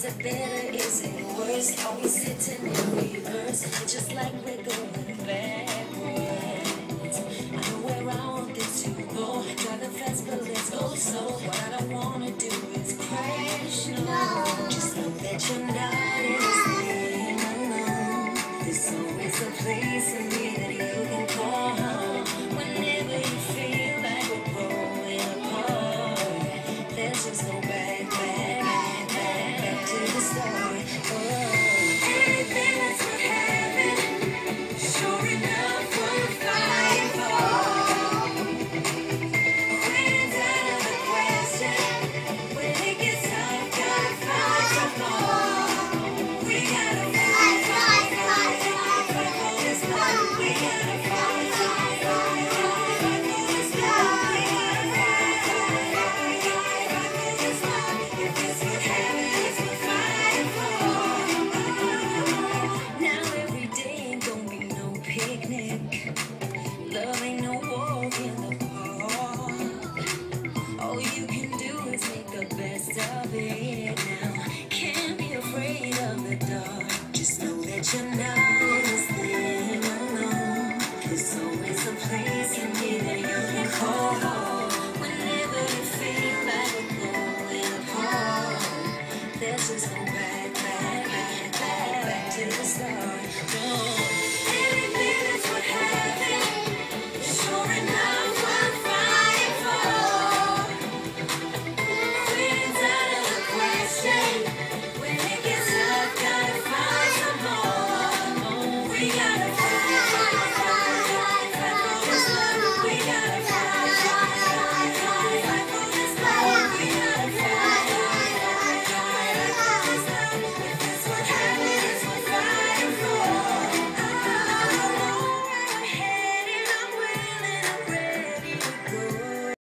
it better? Is it worse? Are we sitting in reverse? Just like we're going backwards. I know where I want this to go. Drive the fast, but let's go slow. What I don't wanna do is crash, no. Just know that you're not in this thing alone. There's always a place in